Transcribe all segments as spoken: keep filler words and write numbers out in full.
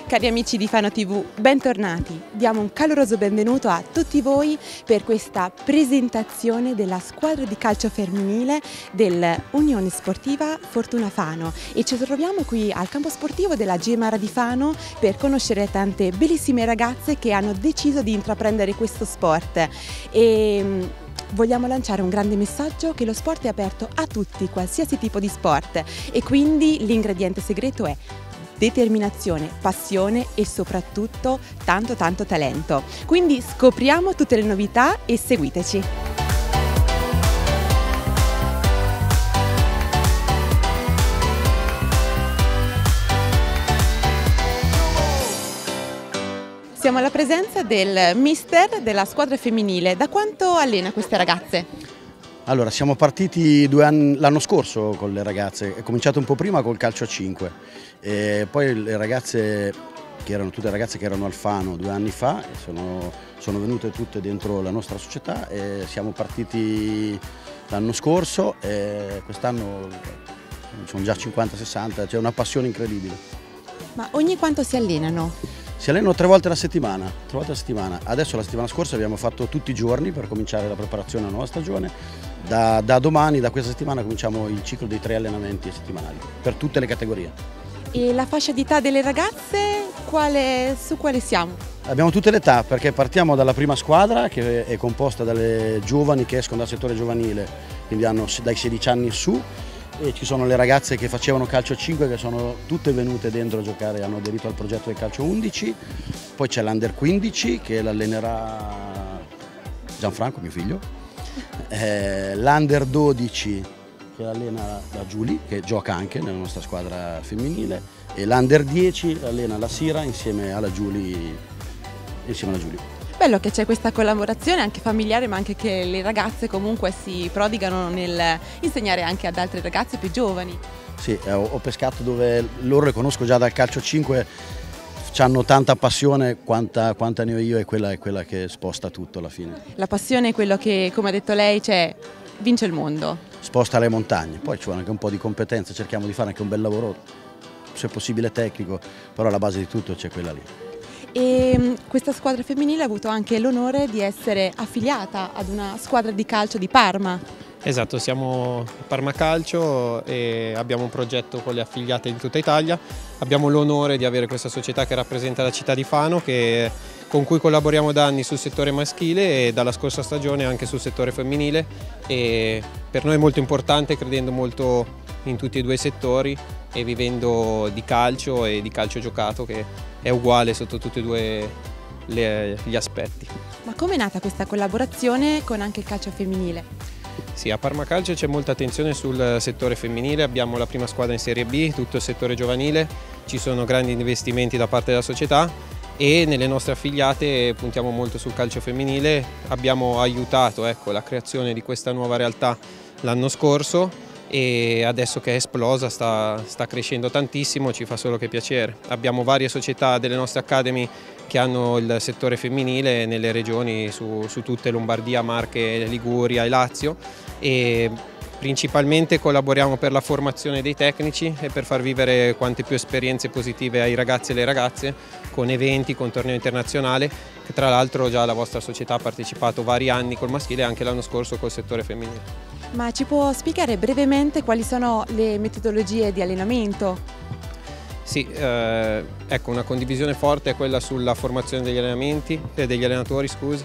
Cari amici di Fano tivù, bentornati. Diamo un caloroso benvenuto a tutti voi per questa presentazione della squadra di calcio femminile dell'Unione Sportiva Fortuna Fano e ci troviamo qui al campo sportivo della Gemara di Fano per conoscere tante bellissime ragazze che hanno deciso di intraprendere questo sport. E vogliamo lanciare un grande messaggio che lo sport è aperto a tutti, qualsiasi tipo di sport, e quindi l'ingrediente segreto è determinazione, passione e soprattutto tanto tanto talento. Quindi scopriamo tutte le novità e seguiteci. Siamo alla presenza del mister della squadra femminile. Da quanto allena queste ragazze? Allora, siamo partiti due anni, l'anno scorso con le ragazze, è cominciato un po' prima col calcio a cinque, e poi le ragazze, che erano tutte ragazze che erano al Fano due anni fa, sono, sono venute tutte dentro la nostra società e siamo partiti l'anno scorso e quest'anno sono già cinquanta sessanta, c'è una passione incredibile. Ma ogni quanto si allenano? Si allenano tre volte alla settimana, tre volte alla settimana. Adesso la settimana scorsa abbiamo fatto tutti i giorni per cominciare la preparazione alla nuova stagione. Da, da domani, da questa settimana, cominciamo il ciclo dei tre allenamenti settimanali per tutte le categorie. E la fascia d'età delle ragazze, quale, su quale siamo? Abbiamo tutte le età, perché partiamo dalla prima squadra che è composta dalle giovani che escono dal settore giovanile, quindi hanno dai sedici anni in su, e ci sono le ragazze che facevano calcio a cinque che sono tutte venute dentro a giocare, hanno aderito al progetto del calcio undici, poi c'è l'Under quindici che l'allenerà Gianfranco, mio figlio, eh, l'Under dodici che allena la Giulia, che gioca anche nella nostra squadra femminile, e l'Under dieci allena la Sira insieme alla Giulia. Insieme alla Giulia. Bello che c'è questa collaborazione anche familiare, ma anche che le ragazze comunque si prodigano nel insegnare anche ad altre ragazze più giovani. Sì, ho pescato dove loro le conosco già dal calcio cinque, hanno tanta passione quanta, quanta ne ho io, e quella è quella che sposta tutto alla fine. La passione è quello che, come ha detto lei, cioè, vince il mondo. Sposta le montagne, poi ci vuole anche un po' di competenza, cerchiamo di fare anche un bel lavoro, se possibile tecnico, però la base di tutto c'è quella lì. E questa squadra femminile ha avuto anche l'onore di essere affiliata ad una squadra di calcio di Parma. Esatto, siamo a Parma Calcio e abbiamo un progetto con le affiliate di tutta Italia. Abbiamo l'onore di avere questa società che rappresenta la città di Fano, che, con cui collaboriamo da anni sul settore maschile e dalla scorsa stagione anche sul settore femminile. E per noi è molto importante, credendo molto in tutti e due i settori e vivendo di calcio e di calcio giocato, che è uguale sotto tutti e due le, gli aspetti. Ma come è nata questa collaborazione con anche il calcio femminile? Sì, a Parma Calcio c'è molta attenzione sul settore femminile, abbiamo la prima squadra in Serie B, tutto il settore giovanile, ci sono grandi investimenti da parte della società e nelle nostre affiliate puntiamo molto sul calcio femminile. Abbiamo aiutato, ecco, la creazione di questa nuova realtà l'anno scorso e adesso che è esplosa sta, sta crescendo tantissimo, ci fa solo che piacere. Abbiamo varie società delle nostre academy che hanno il settore femminile nelle regioni, su, su tutte Lombardia, Marche, Liguria e Lazio, e principalmente collaboriamo per la formazione dei tecnici e per far vivere quante più esperienze positive ai ragazzi e alle ragazze con eventi, con torneo internazionale, che tra l'altro già la vostra società ha partecipato vari anni col maschile e anche l'anno scorso col settore femminile. Ma ci può spiegare brevemente quali sono le metodologie di allenamento? Sì, eh, ecco, una condivisione forte è quella sulla formazione degli allenamenti, eh, degli allenatori, scusi,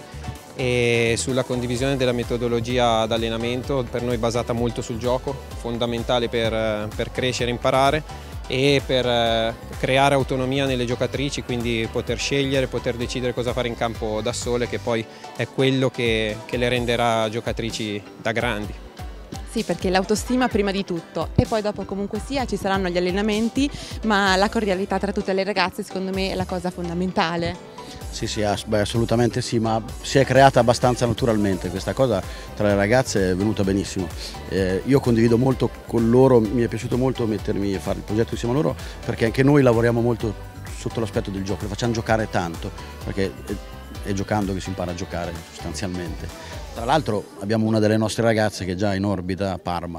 e sulla condivisione della metodologia d'allenamento, per noi basata molto sul gioco, fondamentale per, per crescere e imparare e per eh, creare autonomia nelle giocatrici, quindi poter scegliere, poter decidere cosa fare in campo da sole, che poi è quello che, che le renderà giocatrici da grandi. Sì, perché l'autostima prima di tutto e poi dopo comunque sia ci saranno gli allenamenti, ma la cordialità tra tutte le ragazze secondo me è la cosa fondamentale. Sì, sì, beh, assolutamente sì, ma si è creata abbastanza naturalmente, questa cosa tra le ragazze è venuta benissimo. Eh, io condivido molto con loro, mi è piaciuto molto mettermi a fare il progetto insieme a loro, perché anche noi lavoriamo molto sotto l'aspetto del gioco, le facciamo giocare tanto, perché è, è giocando che si impara a giocare sostanzialmente. Tra l'altro abbiamo una delle nostre ragazze che è già in orbita a Parma,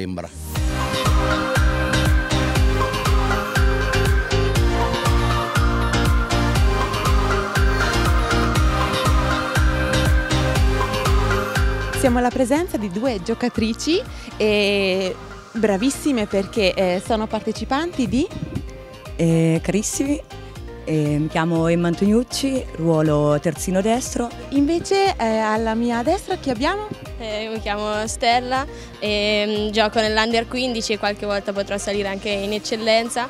sembra. Siamo alla presenza di due giocatrici e bravissime perché eh, sono partecipanti di... Eh, carissimi, eh, mi chiamo Emma Antoniucci, ruolo terzino destro. Invece eh, alla mia destra chi abbiamo? Eh, io mi chiamo Stella e mh, gioco nell'Under quindici e qualche volta potrò salire anche in eccellenza.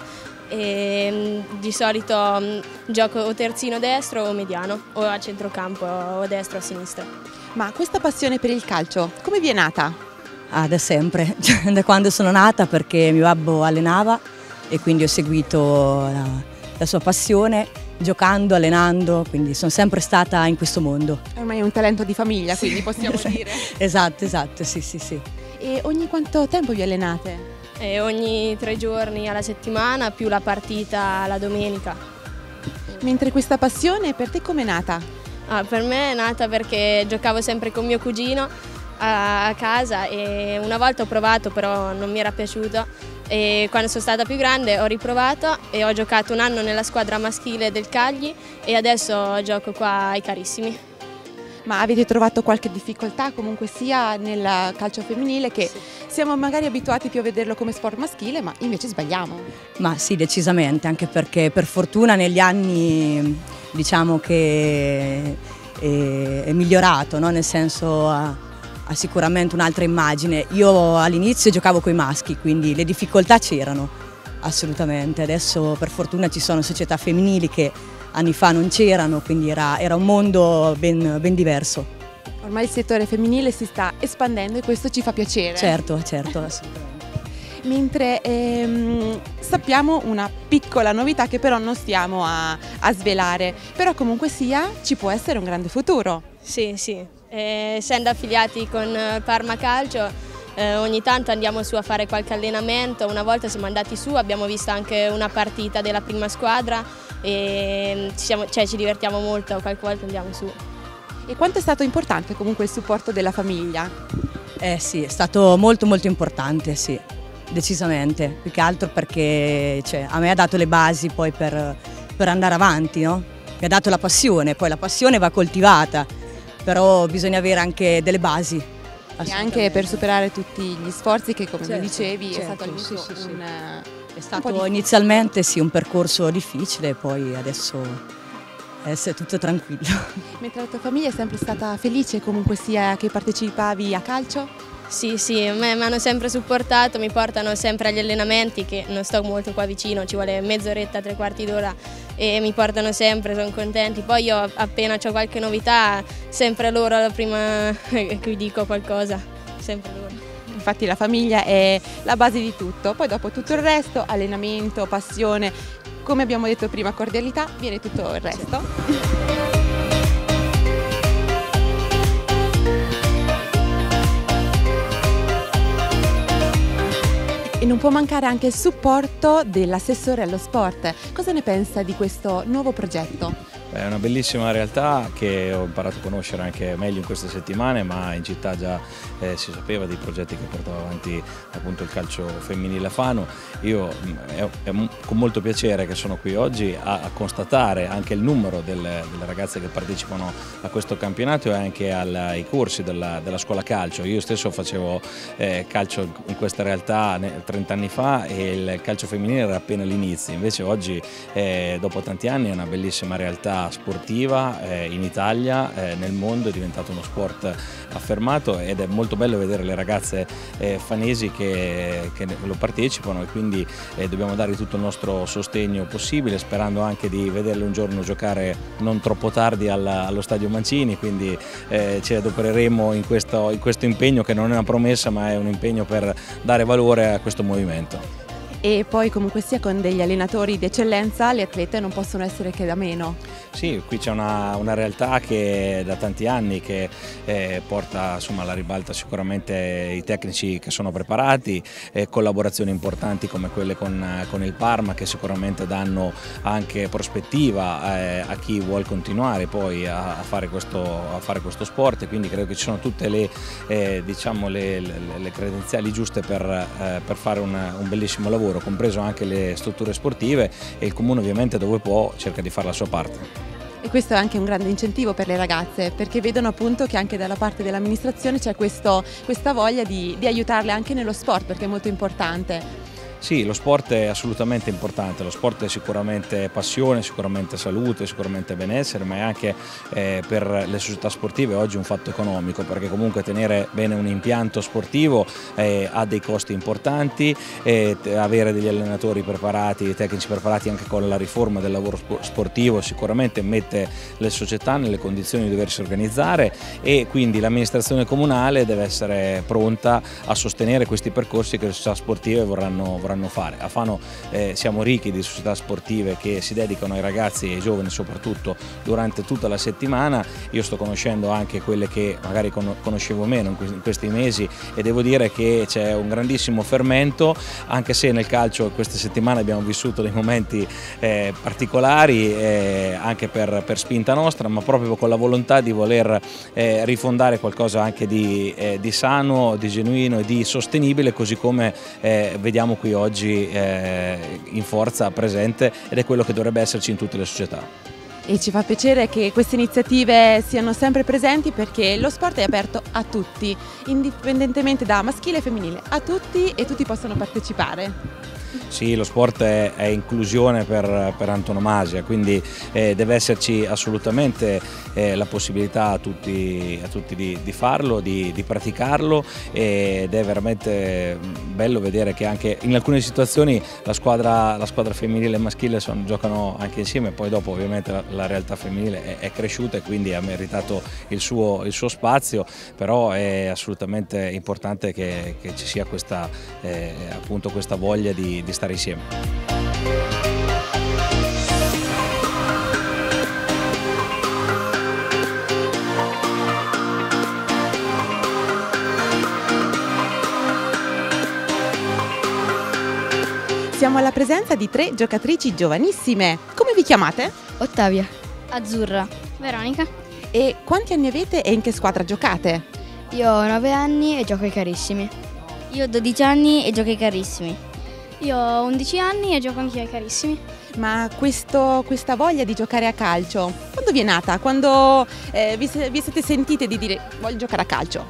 E, mh, di solito mh, gioco o terzino destro o mediano, o a centrocampo o a destra o a sinistra. Ma questa passione per il calcio come vi è nata? Ah, da sempre, da quando sono nata, perché mio babbo allenava e quindi ho seguito la, la sua passione giocando, allenando, quindi sono sempre stata in questo mondo. Ormai è un talento di famiglia, Sì. quindi possiamo dire. Esatto, esatto, sì, sì, sì. E ogni quanto tempo vi allenate? E ogni tre giorni alla settimana più la partita la domenica. Mentre questa passione per te com'è nata? Ah, per me è nata perché giocavo sempre con mio cugino a, a casa e una volta ho provato però non mi era piaciuto e quando sono stata più grande ho riprovato e ho giocato un anno nella squadra maschile del Cagli e adesso gioco qua ai Carissimi. Ma avete trovato qualche difficoltà comunque sia nel calcio femminile che siamo magari abituati più a vederlo come sport maschile ma invece sbagliamo? Ma sì, decisamente, anche perché per fortuna negli anni diciamo che è, è migliorato, no? Nel senso ha, ha sicuramente un'altra immagine. Io all'inizio giocavo coi maschi, quindi le difficoltà c'erano assolutamente, adesso per fortuna ci sono società femminili che anni fa non c'erano, quindi era, era un mondo ben, ben diverso. Ormai il settore femminile si sta espandendo e questo ci fa piacere. Certo, certo, assolutamente. Mentre ehm, sappiamo una piccola novità che però non stiamo a, a svelare, però comunque sia ci può essere un grande futuro. Sì, sì, eh, essendo affiliati con Parma Calcio eh, ogni tanto andiamo su a fare qualche allenamento, una volta siamo andati su, abbiamo visto anche una partita della prima squadra e ci, siamo, cioè, ci divertiamo molto, qualche volta andiamo su. E quanto è stato importante comunque il supporto della famiglia? Eh sì, è stato molto molto importante, sì, decisamente, più che altro perché cioè, a me ha dato le basi poi per, per andare avanti, no? Mi ha dato la passione, poi la passione va coltivata, però bisogna avere anche delle basi. E anche per superare tutti gli sforzi che come Certo, mi dicevi certo, è stato all'inizio sì, sì, sì. un... È stato inizialmente sì, un percorso difficile, poi adesso è tutto tranquillo. Mentre la tua famiglia è sempre stata felice comunque sia che partecipavi a calcio? Sì, sì, mi hanno sempre supportato, mi portano sempre agli allenamenti che non sto molto qua vicino, ci vuole mezz'oretta, tre quarti d'ora e mi portano sempre, sono contenti. Poi io appena ho qualche novità, sempre loro la prima che dico qualcosa, sempre loro. Infatti la famiglia è la base di tutto, poi dopo tutto il resto, allenamento, passione, come abbiamo detto prima, cordialità, viene tutto il resto. E non può mancare anche il supporto dell'assessore allo sport. Cosa ne pensa di questo nuovo progetto? È una bellissima realtà che ho imparato a conoscere anche meglio in queste settimane, ma in città già eh, si sapeva dei progetti che portava avanti appunto il calcio femminile a Fano. Io è, è con molto piacere che sono qui oggi a, a constatare anche il numero delle, delle ragazze che partecipano a questo campionato e anche al, ai corsi della, della scuola calcio. Io stesso facevo eh, calcio in questa realtà trenta anni fa e il calcio femminile era appena all'inizio, invece oggi eh, dopo tanti anni è una bellissima realtà sportiva eh, in Italia, eh, nel mondo, è diventato uno sport affermato ed è molto bello vedere le ragazze eh, fanesi che, che lo partecipano e quindi eh, dobbiamo dare tutto il nostro sostegno possibile, sperando anche di vederle un giorno giocare non troppo tardi alla, allo Stadio Mancini, quindi eh, ci adopereremo in questo, in questo impegno che non è una promessa ma è un impegno per dare valore a questo movimento. E poi comunque sia con degli allenatori di eccellenza le atlete non possono essere che da meno. Sì, qui c'è una, una realtà che da tanti anni che eh, porta insomma, alla ribalta sicuramente i tecnici che sono preparati, eh, collaborazioni importanti come quelle con, con il Parma che sicuramente danno anche prospettiva eh, a chi vuole continuare poi a, a, fare questo, a fare questo sport, e quindi credo che ci sono tutte le, eh, diciamo le, le, le credenziali giuste per, eh, per fare un, un bellissimo lavoro, compreso anche le strutture sportive, e il Comune ovviamente dove può cerca di fare la sua parte. E questo è anche un grande incentivo per le ragazze, perché vedono appunto che anche dalla parte dell'amministrazione c'è questo, questa voglia di, di aiutarle anche nello sport, perché è molto importante. Sì, lo sport è assolutamente importante, lo sport è sicuramente passione, sicuramente salute, sicuramente benessere, ma è anche eh, per le società sportive oggi un fatto economico, perché comunque tenere bene un impianto sportivo eh, ha dei costi importanti, e avere degli allenatori preparati, dei tecnici preparati anche con la riforma del lavoro sportivo sicuramente mette le società nelle condizioni di doversi organizzare, e quindi l'amministrazione comunale deve essere pronta a sostenere questi percorsi che le società sportive vorranno, vorranno fare. A Fano eh, siamo ricchi di società sportive che si dedicano ai ragazzi e ai giovani soprattutto durante tutta la settimana. Io sto conoscendo anche quelle che magari conoscevo meno in questi mesi, e devo dire che c'è un grandissimo fermento, anche se nel calcio queste settimane abbiamo vissuto dei momenti eh, particolari eh, anche per, per spinta nostra, ma proprio con la volontà di voler eh, rifondare qualcosa anche di, eh, di sano, di genuino e di sostenibile, così come eh, vediamo qui oggi eh, in forza presente, ed è quello che dovrebbe esserci in tutte le società. E ci fa piacere che queste iniziative siano sempre presenti, perché lo sport è aperto a tutti, indipendentemente da maschile e femminile, a tutti, e tutti possono partecipare. Sì, lo sport è, è inclusione per, per antonomasia, quindi eh, deve esserci assolutamente eh, la possibilità a tutti, a tutti di, di farlo, di, di praticarlo, ed è veramente bello vedere che anche in alcune situazioni la squadra, la squadra femminile e maschile sono, giocano anche insieme. Poi dopo ovviamente la, la realtà femminile è, è cresciuta e quindi ha meritato il suo, il suo spazio, però è assolutamente importante che, che ci sia questa, eh, appunto questa voglia di di stare insieme. Siamo alla presenza di tre giocatrici giovanissime. Come vi chiamate? Ottavia. Azzurra. Veronica. E quanti anni avete e in che squadra giocate? Io ho nove anni e gioco ai Carissimi. Io ho dodici anni e gioco ai Carissimi. Io ho undici anni e gioco anch'io ai Carissimi. Ma questo, questa voglia di giocare a calcio, quando vi è nata? Quando eh, vi, vi siete sentite di dire voglio giocare a calcio?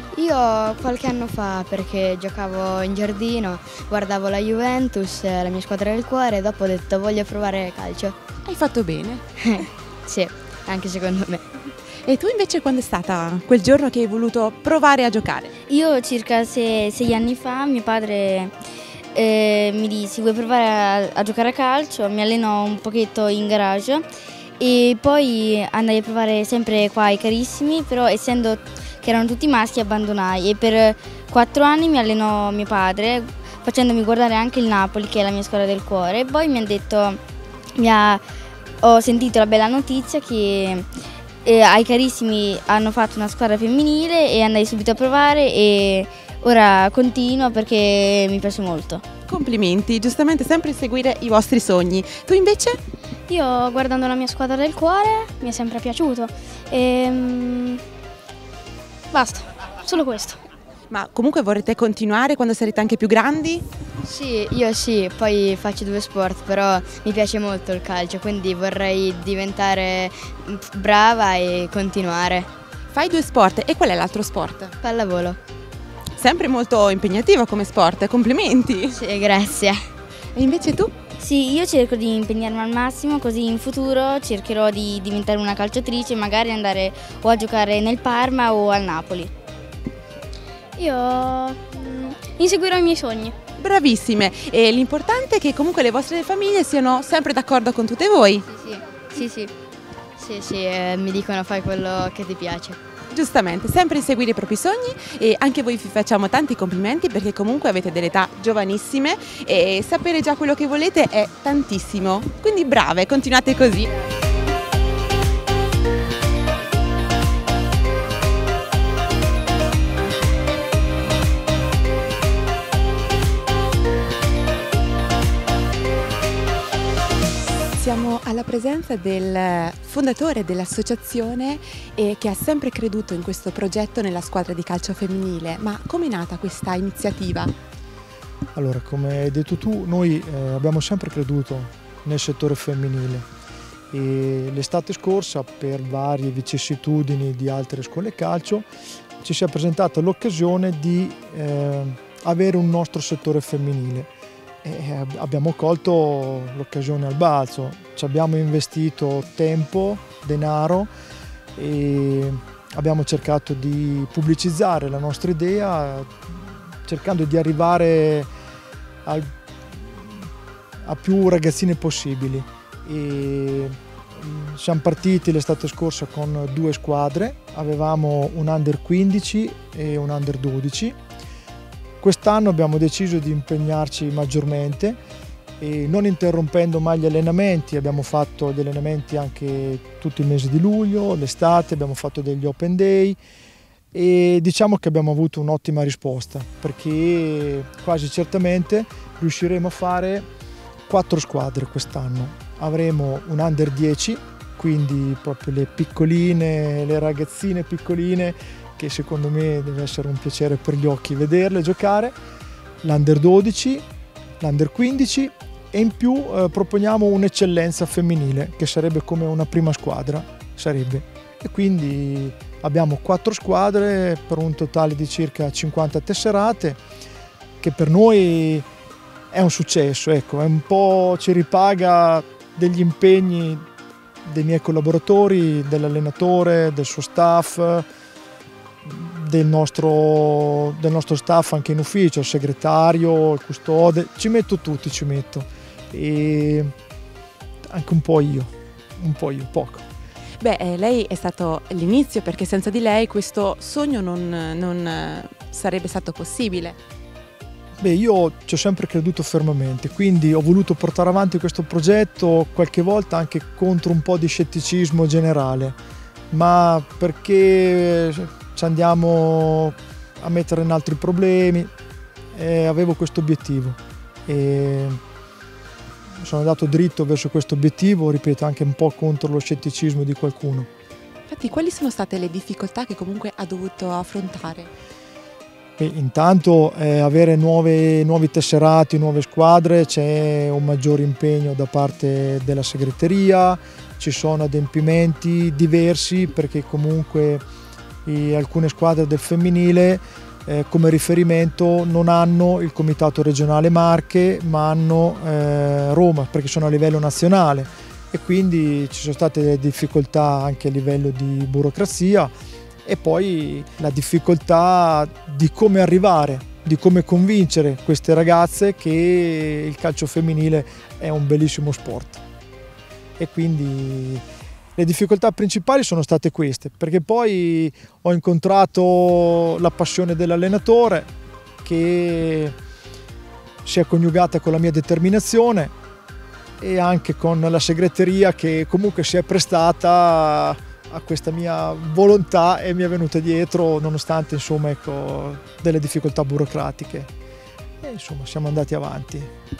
Io qualche anno fa, perché giocavo in giardino, guardavo la Juventus, la mia squadra del cuore, e dopo ho detto voglio provare calcio. Hai fatto bene. Sì, anche secondo me. E tu invece quando è stata quel giorno che hai voluto provare a giocare? Io circa sei, sei anni fa, mio padre Eh, mi disse vuoi provare a, a giocare a calcio, mi allenò un pochetto in garage e poi andai a provare sempre qua ai Carissimi, però essendo che erano tutti maschi abbandonai, e per quattro anni mi allenò mio padre facendomi guardare anche il Napoli, che è la mia squadra del cuore, e poi mi ha detto, mi ha, ho sentito la bella notizia che eh, ai Carissimi hanno fatto una squadra femminile, e andai subito a provare e ora continuo perché mi piace molto. Complimenti, giustamente sempre seguire i vostri sogni. Tu invece? Io, guardando la mia squadra del cuore, mi è sempre piaciuto. E, um, basta, solo questo. Ma comunque vorrete continuare quando sarete anche più grandi? Sì, io sì, poi faccio due sport, però mi piace molto il calcio, quindi vorrei diventare brava e continuare. Fai due sport, e qual è l'altro sport? Pallavolo. Sempre molto impegnativo come sport, complimenti! Sì, grazie. E invece tu? Sì, io cerco di impegnarmi al massimo, così in futuro cercherò di diventare una calciatrice e magari andare o a giocare nel Parma o al Napoli. Io mm, inseguirò i miei sogni. Bravissime! E l'importante è che comunque le vostre famiglie siano sempre d'accordo con tutte voi. Sì, sì, sì, sì, sì, sì eh, mi dicono fai quello che ti piace. Giustamente, sempre inseguire i propri sogni, e anche voi vi facciamo tanti complimenti, perché comunque avete delle età giovanissime e sapere già quello che volete è tantissimo. Quindi brave, continuate così. Siamo alla presenza del fondatore dell'associazione e che ha sempre creduto in questo progetto nella squadra di calcio femminile. Ma come è nata questa iniziativa? Allora, come hai detto tu, noi eh, abbiamo sempre creduto nel settore femminile E l'estate scorsa, per varie vicissitudini di altre scuole calcio, ci si è presentata l'occasione di eh, avere un nostro settore femminile. E abbiamo colto l'occasione al balzo, ci abbiamo investito tempo, denaro e abbiamo cercato di pubblicizzare la nostra idea, cercando di arrivare al, a più ragazzine possibili. E siamo partiti l'estate scorsa con due squadre, avevamo un under quindici e un under dodici. Quest'anno abbiamo deciso di impegnarci maggiormente e non interrompendo mai gli allenamenti. Abbiamo fatto gli allenamenti anche tutto il mese di luglio, l'estate, abbiamo fatto degli open day e diciamo che abbiamo avuto un'ottima risposta, perché quasi certamente riusciremo a fare quattro squadre quest'anno. Avremo un under dieci, quindi proprio le piccoline, le ragazzine piccoline, che secondo me deve essere un piacere per gli occhi vederle giocare, l'under dodici, l'under quindici e in più eh, proponiamo un'eccellenza femminile che sarebbe come una prima squadra, sarebbe. E quindi abbiamo quattro squadre per un totale di circa cinquanta tesserate, che per noi è un successo, ecco, è un po' ci ripaga degli impegni dei miei collaboratori, dell'allenatore, del suo staff, Del nostro, del nostro staff anche in ufficio, il segretario, il custode, ci metto tutti, ci metto e anche un po' io, un po' io, poco. Beh, eh, lei è stato l'inizio, perché senza di lei questo sogno non, non eh, sarebbe stato possibile. Beh, io ci ho sempre creduto fermamente, quindi ho voluto portare avanti questo progetto qualche volta anche contro un po' di scetticismo generale, ma perché ci andiamo a mettere in altri problemi e avevo questo obiettivo e sono andato dritto verso questo obiettivo, ripeto, anche un po' contro lo scetticismo di qualcuno. Infatti, quali sono state le difficoltà che comunque ha dovuto affrontare? E intanto eh, avere nuove, nuovi tesserati, nuove squadre, c'è un maggiore impegno da parte della segreteria, ci sono adempimenti diversi perché comunque E alcune squadre del femminile eh, come riferimento non hanno il Comitato Regionale Marche, ma hanno eh, Roma, perché sono a livello nazionale e quindi ci sono state delle difficoltà anche a livello di burocrazia e poi la difficoltà di come arrivare, di come convincere queste ragazze che il calcio femminile è un bellissimo sport. E quindi le difficoltà principali sono state queste, perché poi ho incontrato la passione dell'allenatore che si è coniugata con la mia determinazione e anche con la segreteria che comunque si è prestata a questa mia volontà e mi è venuta dietro nonostante insomma, ecco, delle difficoltà burocratiche. E insomma siamo andati avanti.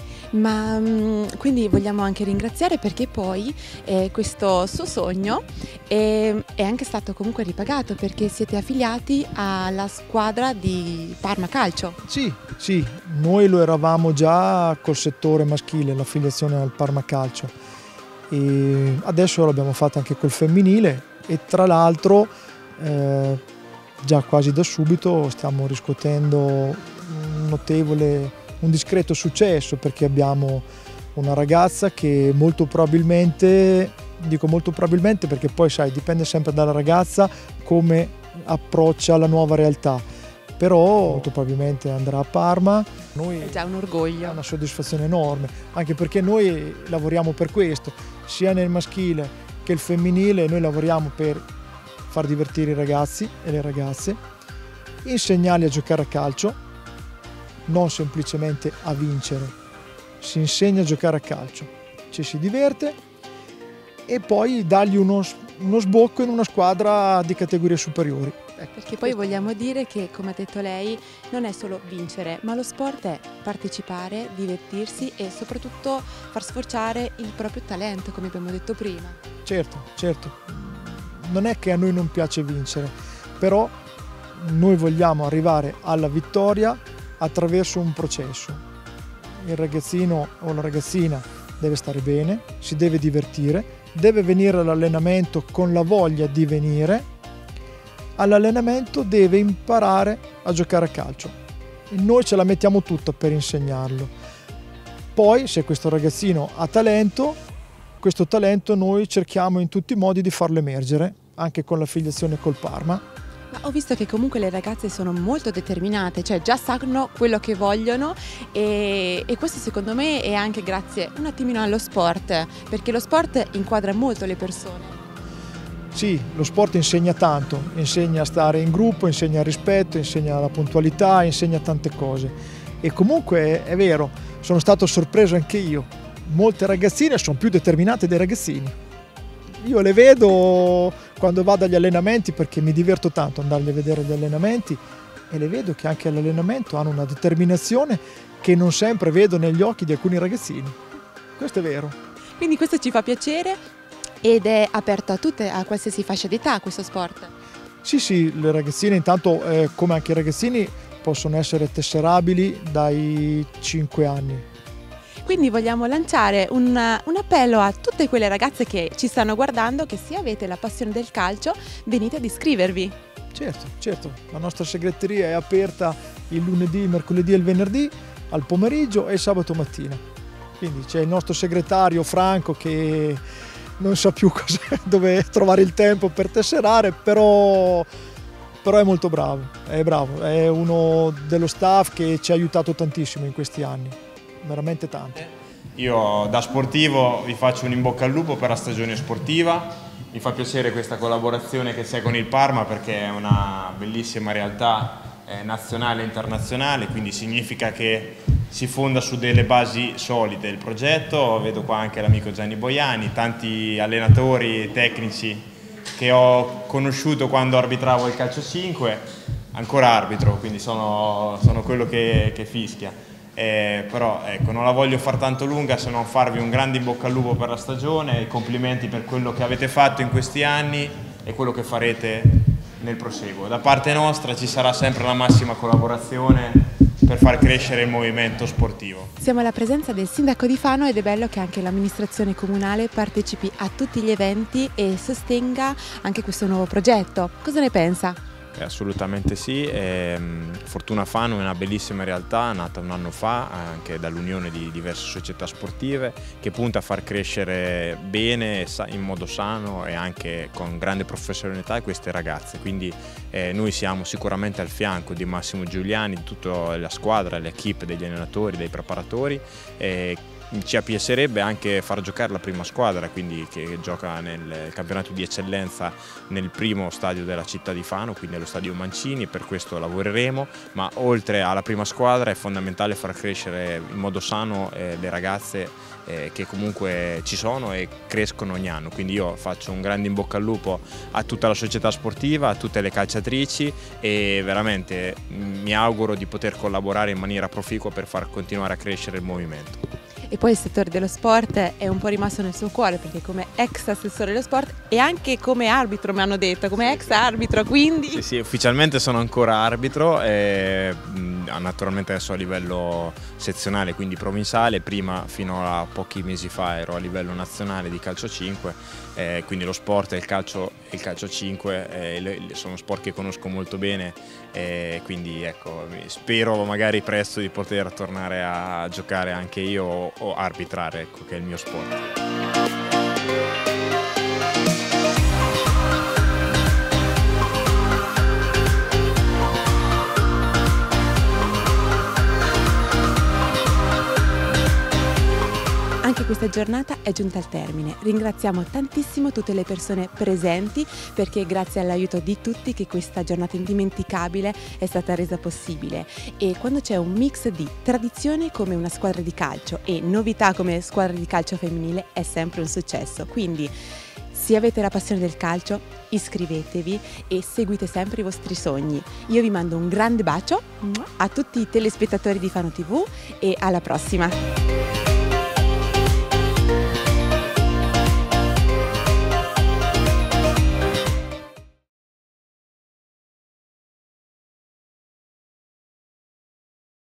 Ma quindi vogliamo anche ringraziare perché poi eh, questo suo sogno è, è anche stato comunque ripagato, perché siete affiliati alla squadra di Parma Calcio. Sì, sì, noi lo eravamo già col settore maschile, l'affiliazione al Parma Calcio e adesso l'abbiamo fatta anche col femminile e tra l'altro eh, già quasi da subito stiamo riscuotendo un notevole un discreto successo, perché abbiamo una ragazza che molto probabilmente, dico molto probabilmente perché poi sai dipende sempre dalla ragazza come approccia la nuova realtà, però molto probabilmente andrà a Parma. Noi è già un orgoglio, è una soddisfazione enorme, anche perché noi lavoriamo per questo, sia nel maschile che il femminile, noi lavoriamo per far divertire i ragazzi e le ragazze, insegnarli a giocare a calcio, non semplicemente a vincere, si insegna a giocare a calcio, ci si diverte e poi dargli uno, uno sbocco in una squadra di categorie superiori. Ecco, perché poi vogliamo dire che, come ha detto lei, non è solo vincere, ma lo sport è partecipare, divertirsi e soprattutto far sfociare il proprio talento, come abbiamo detto prima. Certo, certo, non è che a noi non piace vincere, però noi vogliamo arrivare alla vittoria attraverso un processo. Il ragazzino o la ragazzina deve stare bene, si deve divertire, deve venire all'allenamento con la voglia di venire, all'allenamento deve imparare a giocare a calcio. E noi ce la mettiamo tutta per insegnarlo. Poi, se questo ragazzino ha talento, questo talento noi cerchiamo in tutti i modi di farlo emergere, anche con l'affiliazione col Parma. Ma ho visto che comunque le ragazze sono molto determinate, cioè già sanno quello che vogliono e, e questo secondo me è anche grazie un attimino allo sport, perché lo sport inquadra molto le persone. Sì, lo sport insegna tanto, insegna a stare in gruppo, insegna il rispetto, insegna la puntualità, insegna tante cose. E comunque è vero, sono stato sorpreso anche io, molte ragazzine sono più determinate dei ragazzini. Io le vedo quando vado agli allenamenti, perché mi diverto tanto andarli a vedere gli allenamenti, e le vedo che anche all'allenamento hanno una determinazione che non sempre vedo negli occhi di alcuni ragazzini. Questo è vero. Quindi questo ci fa piacere ed è aperto a tutte, a qualsiasi fascia d'età questo sport. Sì, sì, le ragazzine intanto, eh, come anche i ragazzini, possono essere tesserabili dai cinque anni. Quindi vogliamo lanciare un, un appello a tutte quelle ragazze che ci stanno guardando, che se avete la passione del calcio venite ad iscrivervi. Certo, certo, la nostra segreteria è aperta il lunedì, il mercoledì e il venerdì al pomeriggio e il sabato mattina. Quindi c'è il nostro segretario Franco che non sa più cosa, dove trovare il tempo per tesserare, però, però è molto bravo, è bravo, è uno dello staff che ci ha aiutato tantissimo in questi anni. Veramente tanto. Io da sportivo vi faccio un in bocca al lupo per la stagione sportiva, mi fa piacere questa collaborazione che c'è con il Parma perché è una bellissima realtà eh, nazionale e internazionale, quindi significa che si fonda su delle basi solide il progetto. Vedo qua anche l'amico Gianni Boiani, tanti allenatori tecnici che ho conosciuto quando arbitravo il calcio cinque, ancora arbitro, quindi sono, sono quello che, che fischia. Eh, però ecco, non la voglio far tanto lunga se non farvi un grande in bocca al lupo per la stagione, i complimenti per quello che avete fatto in questi anni e quello che farete nel proseguo. Da parte nostra ci sarà sempre la massima collaborazione per far crescere il movimento sportivo. Siamo alla presenza del sindaco di Fano ed è bello che anche l'amministrazione comunale partecipi a tutti gli eventi e sostenga anche questo nuovo progetto. Cosa ne pensa? Assolutamente sì, e, Fortuna Fano è una bellissima realtà nata un anno fa anche dall'unione di diverse società sportive che punta a far crescere bene, in modo sano e anche con grande professionalità queste ragazze, quindi eh, noi siamo sicuramente al fianco di Massimo Giuliani, di tutta la squadra, l'equipe degli allenatori, dei preparatori. E ci piacerebbe anche far giocare la prima squadra, quindi che gioca nel campionato di eccellenza nel primo stadio della città di Fano, quindi allo stadio Mancini. Per questo lavoreremo, ma oltre alla prima squadra è fondamentale far crescere in modo sano eh, le ragazze eh, che comunque ci sono e crescono ogni anno. Quindi io faccio un grande in bocca al lupo a tutta la società sportiva, a tutte le calciatrici e veramente mi auguro di poter collaborare in maniera proficua per far continuare a crescere il movimento. E poi il settore dello sport è un po' rimasto nel suo cuore perché come ex assessore dello sport e anche come arbitro mi hanno detto, come ex arbitro, quindi... Sì, sì, ufficialmente sono ancora arbitro, e, naturalmente adesso a livello sezionale, quindi provinciale, prima fino a pochi mesi fa ero a livello nazionale di calcio cinque, eh, quindi lo sport e il calcio, il calcio cinque eh, sono sport che conosco molto bene, eh, quindi ecco, spero magari presto di poter tornare a giocare anche io o arbitrare, ecco, che è il mio sport. Anche questa giornata è giunta al termine. Ringraziamo tantissimo tutte le persone presenti perché è grazie all'aiuto di tutti che questa giornata indimenticabile è stata resa possibile. E quando c'è un mix di tradizione come una squadra di calcio e novità come squadra di calcio femminile è sempre un successo. Quindi se avete la passione del calcio iscrivetevi e seguite sempre i vostri sogni. Io vi mando un grande bacio a tutti i telespettatori di Fano tivù e alla prossima!